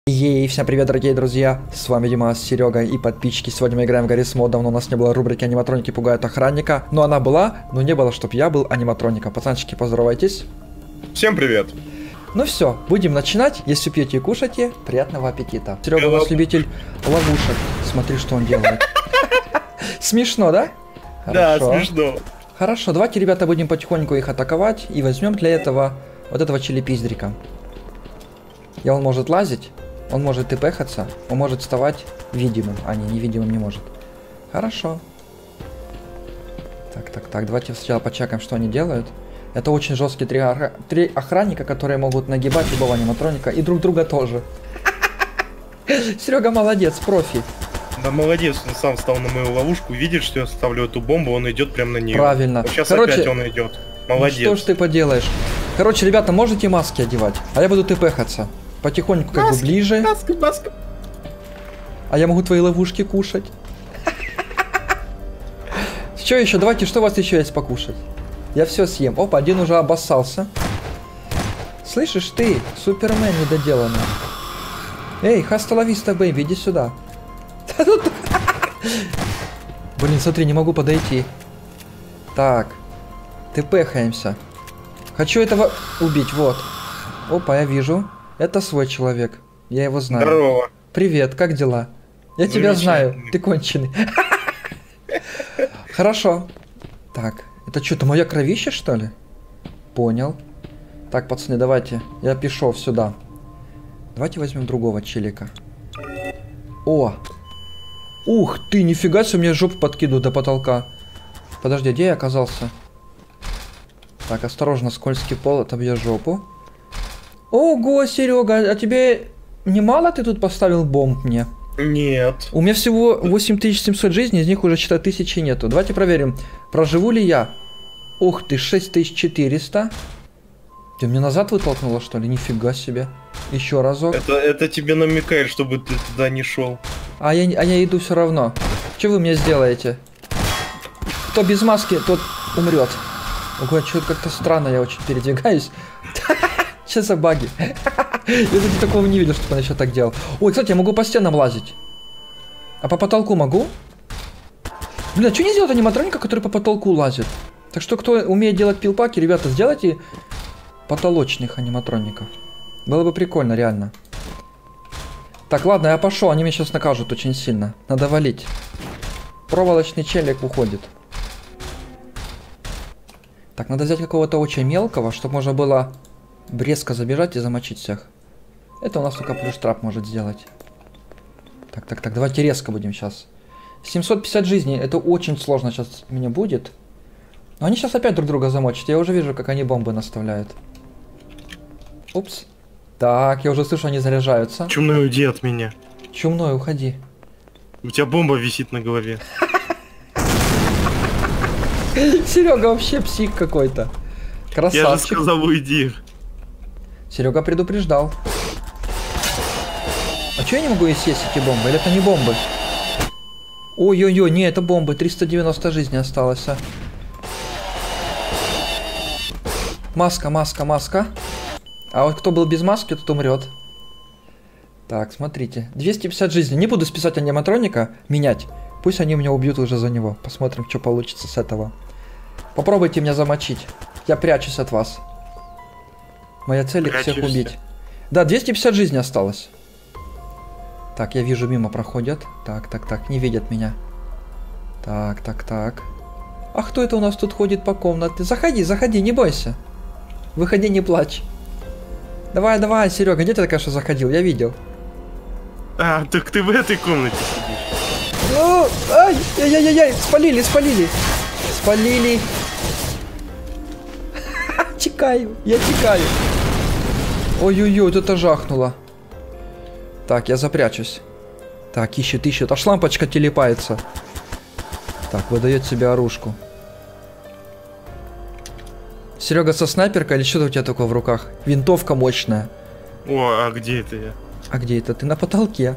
Ей, всем привет, дорогие друзья, с вами Дима, Серега и подписчики. Сегодня мы играем в Гаррис Мод. Давно у нас не было рубрики «Аниматроники пугают охранника». Но она была, но не было, чтоб я был аниматроником. Пацанчики, поздоровайтесь. Всем привет. Ну все, будем начинать. Если пьете и кушаете, приятного аппетита. Серега у нас любитель ловушек. Смотри, что он делает. Смешно, да? Да, смешно. Хорошо, давайте, ребята, будем потихоньку их атаковать. И возьмем для этого вот этого челепиздрика. И он может лазить. Он может тпхаться, он может вставать видимым, а не невидимым не может. Хорошо. Так, давайте сначала почекаем, что они делают. Это очень жесткие три охранника, которые могут нагибать любого аниматроника и друг друга тоже. Серега молодец, профи. Да молодец, он сам встал на мою ловушку, видит, что я ставлю эту бомбу, он идет прямо на нее. Правильно. Вот сейчас опять он идет. Молодец. Ну, что ж ты поделаешь? Короче, ребята, можете маски одевать, а я буду тпхаться. Потихоньку как бы ближе. Маска. А я могу твои ловушки кушать. Что еще? Давайте, что у вас еще есть покушать? Я все съем. Опа, один уже обоссался. Слышишь ты, Супермен недоделанный. Эй, хаста ла виста, бэйби, иди сюда. Блин, смотри, не могу подойти. Так, тпхаемся. Хочу этого убить, вот. Опа, я вижу. Это свой человек. Я его знаю. Здорово. Привет, как дела? Я тебя знаю. Ты конченый. Хорошо. Так, это что-то мое кровище, что ли? Понял. Так, пацаны, давайте. Я пишу сюда. Давайте возьмем другого челика. О! Ух ты, нифига себе, мне жопу подкидывают до потолка. Подожди, где я оказался? Так, осторожно, скользкий пол, отобьет жопу. Ого, Серега, а тебе немало ты тут поставил бомб мне? Нет. У меня всего 8700 жизней, из них уже, считай, 1000 нету. Давайте проверим, проживу ли я. Ух ты, 6400. Ты мне назад вытолкнула, что ли? Нифига себе. Еще разок. Это тебе намекает, чтобы ты туда не шел. А я иду все равно. Что вы мне сделаете? Кто без маски, тот умрет. Ого, что-то как-то странно, я очень передвигаюсь. Сейчас за баги. Я, кстати, такого не видел, чтобы он еще так делал. Ой, кстати, я могу по стенам лазить. А по потолку могу? Блин, а что не сделать аниматроника, который по потолку лазит? Так что, кто умеет делать пилпаки, ребята, сделайте потолочных аниматроников. Было бы прикольно, реально. Так, ладно, я пошел, они меня сейчас накажут очень сильно. Надо валить. Проволочный челик уходит. Так, надо взять какого-то очень мелкого, чтобы можно было резко забежать и замочить всех. Это у нас только плюс трап может сделать. Так, давайте резко будем сейчас. 750 жизней, это очень сложно сейчас мне будет. Но они сейчас опять друг друга замочат. Я уже вижу, как они бомбы наставляют. Упс. Так, я уже слышу, они заряжаются. Чумной, уйди от меня. Чумной, уходи. У тебя бомба висит на голове. Серега вообще псих какой-то. Красавчик. Я же сказал, уйди. Серега предупреждал. А чё я не могу и съесть эти бомбы? Или это не бомбы? Ой-ой-ой, не, это бомбы. 390 жизней осталось, а. Маска. А вот кто был без маски, тот умрет. Так, смотрите. 250 жизней. Не буду списать аниматроника, менять. Пусть они меня убьют уже за него. Посмотрим, что получится с этого. Попробуйте меня замочить. Я прячусь от вас. Моя цель их всех убить. Да, 250 жизней осталось. Так, я вижу, мимо проходят. Так, не видят меня. Так. А кто это у нас тут ходит по комнате? Заходи, не бойся. Выходи, не плачь. Давай, Серега, где ты такая, что заходил? Я видел. А, так ты в этой комнате сидишь. Ну, ай, спалили. Я текаю. Ой-ой-ой, вот это жахнуло. Так, я запрячусь. Так, ищет. Аж лампочка телепается. Так, выдает себе оружку. Серега со снайперкой или что-то у тебя такое в руках? Винтовка мощная. О, а где это я? А где это? Ты на потолке.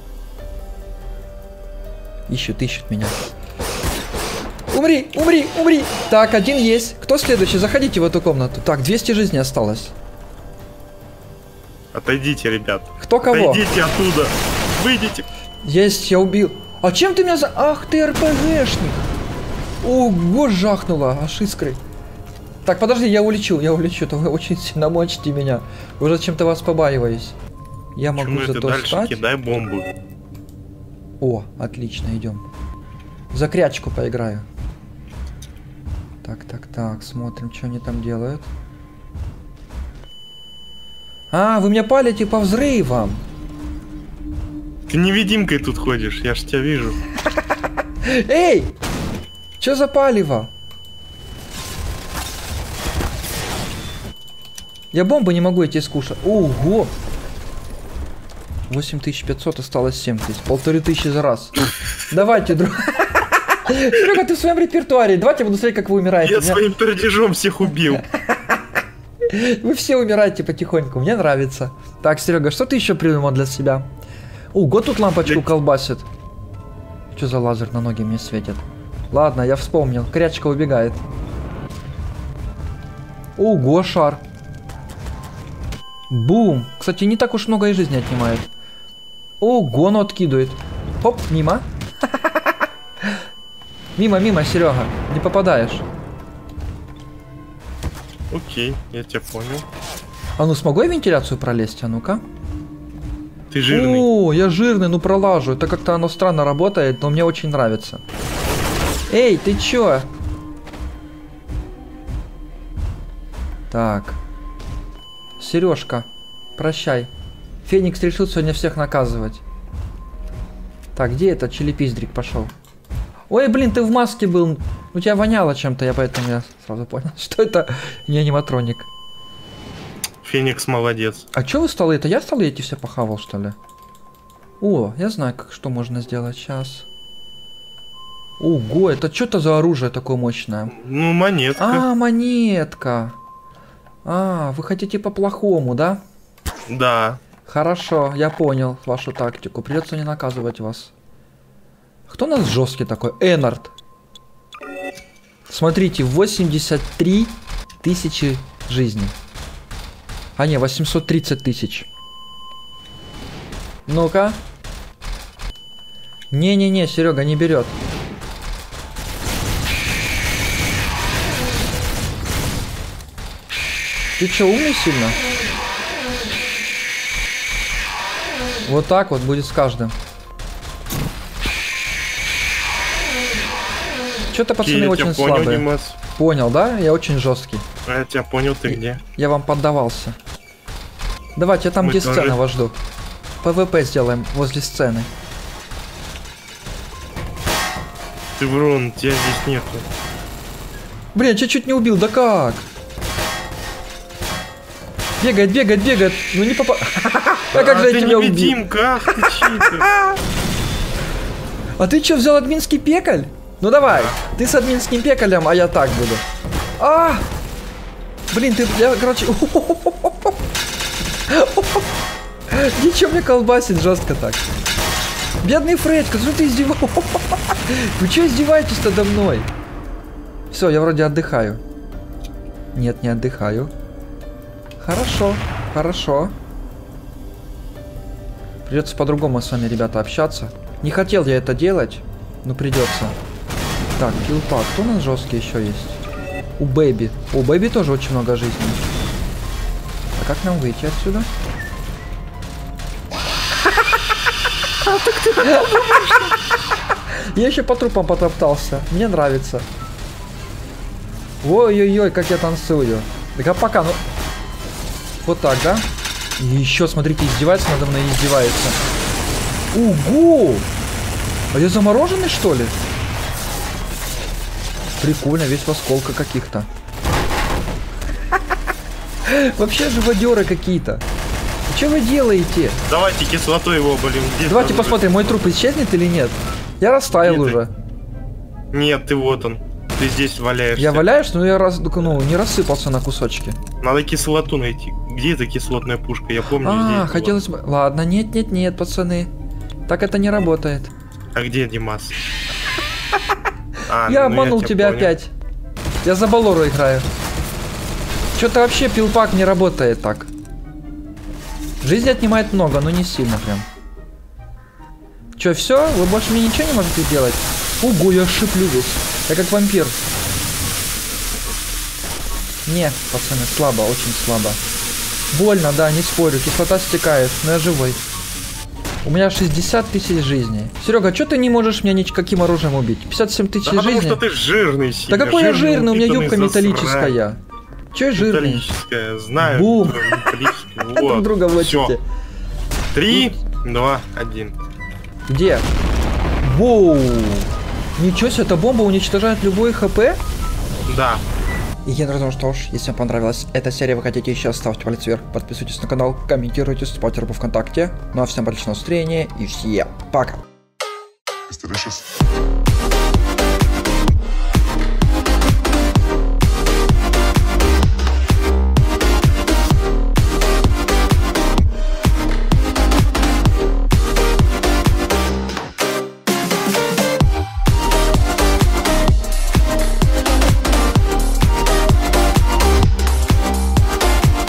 Ищут меня. Умри! Так, один есть. Кто следующий? Заходите в эту комнату. Так, 200 жизней осталось. Отойдите, ребят. Кто кого? Отойдите оттуда. Выйдите. Есть, я убил. А чем ты меня за... Ах ты РПГшник. Ого, жахнула, аж искрой. Так, подожди, я улечу, то вы очень сильно мочите меня. Уже чем-то вас побаиваюсь. Я могу Почему зато это дальше встать. кидай бомбу. О, отлично, идем. За крячку поиграю. Так, смотрим, что они там делают. А, вы меня палите по взрывам. Ты невидимкой тут ходишь, я ж тебя вижу. Эй! Что за палево? Я бомбы не могу эти скушать. Ого! 8500, осталось 7000. 1500 за раз. Давайте, друг. Серега, ты в своем репертуаре. Давайте я буду смотреть, как вы умираете. Я своим пердежом всех убил. Вы все умираете потихоньку. Мне нравится. Так, Серега, что ты еще придумал для себя? Ого, тут лампочку колбасит. Что за лазер на ноги мне светит? Ладно, я вспомнил. Крячка убегает. Ого, шар. Бум. Кстати, не так уж много и жизни отнимает. Ого, ну откидывает. Хоп, мимо. Мимо, Серега. Не попадаешь. Окей, я тебя понял. А ну смогу я вентиляцию пролезть? А ну-ка. Ты жирный. О, я жирный, ну пролажу. Это как-то оно странно работает, но мне очень нравится. Эй, ты чё? Так. Сережка, прощай. Феникс решил сегодня всех наказывать. Так, где этот челепиздрик пошел? Ой, блин, ты в маске был. У тебя воняло чем-то, поэтому я сразу понял, что это не аниматроник. Феникс молодец. А чё вы столы? Это я столы эти все похавал, что ли? О, я знаю, что можно сделать сейчас. Ого, это что-то за оружие такое мощное? Ну, монетка. А, монетка. А, вы хотите по-плохому, да? Да. Хорошо, я понял вашу тактику. Придется не наказывать вас. Кто у нас жесткий такой? Энард. Смотрите, 83 тысячи жизней. А не, 830 тысяч. Ну-ка. Не-не-не, Серега не берет. Ты что, умный сильно? Вот так вот будет с каждым. Что-то пацаны очень слабые. Димас. Понял, да? Я очень жесткий. Я тебя понял, ты где? Я вам поддавался. Давайте, я там, где сцена, вас жду. ПВП сделаем возле сцены. Ты врун, тебя здесь нету. Блин, я чуть не убил, да как? Бегает. Ну не попа... А как же я тебя убил? Невидимка, ах ты читер. А ты что, взял админский пекаль? Ну давай, ты с админским пекалем, а я так буду. А! Блин, ты, я, короче... Ничего мне колбасит жестко так. Бедный Фредька, что ты издеваешься? Вы что издеваетесь надо мной? Все, я вроде отдыхаю. Нет, не отдыхаю. Хорошо. Придется по-другому с вами, ребята, общаться. Не хотел я это делать, но придется. Так, киллпак. Кто у нас жесткий еще есть? У Бэби. У Бэби тоже очень много жизни. А как нам выйти отсюда? Я еще по трупам потоптался. Мне нравится. Ой-ой-ой, как я танцую. Так а пока, ну... Вот так, да? И еще, смотрите, издевается надо мной, издевается. Ого! А я замороженный, что ли? Прикольно, весь в осколках каких-то. Вообще живодеры какие-то. Что вы делаете? Давайте кислотой его, блин. Давайте посмотрим, мой труп исчезнет или нет. Я растаял уже. Нет, ты вот он. Ты здесь валяешься. Я валяюсь, но я не рассыпался на кусочки. Надо кислоту найти. Где эта кислотная пушка? Я помню, здесь хотелось бы... Ладно, нет, пацаны. Так это не работает. А где Димас? Я обманул тебя опять. Я за Балору играю. Что-то вообще пилпак не работает так. Жизнь отнимает много, но не сильно прям. Чё, все? Вы больше мне ничего не можете сделать? Ого, я шиплю весь. Я как вампир. Не, пацаны, слабо, очень слабо. Больно, да, не спорю. Кислота стекает, но я живой. У меня 60 тысяч жизней. Серега, что ты не можешь меня никаким оружием убить? 57 тысяч Да потому жизней? что ты жирный сильно. Да какой я жирный? У меня упитанный юбка засрань. металлическая. Че я жирный? Металлическая, знаю. Бум. Металлическая. Друг Вот. друга Всё. влачите. 3, 2, 1. Где? Воу! Ничего себе, эта бомба уничтожает любой хп? Да. И я думаю, что ж, если вам понравилась эта серия, вы хотите еще, ставьте палец вверх, подписывайтесь на канал, комментируйте, вступайте в ВКонтакте. Ну а всем отличного настроения и всем пока! It's delicious.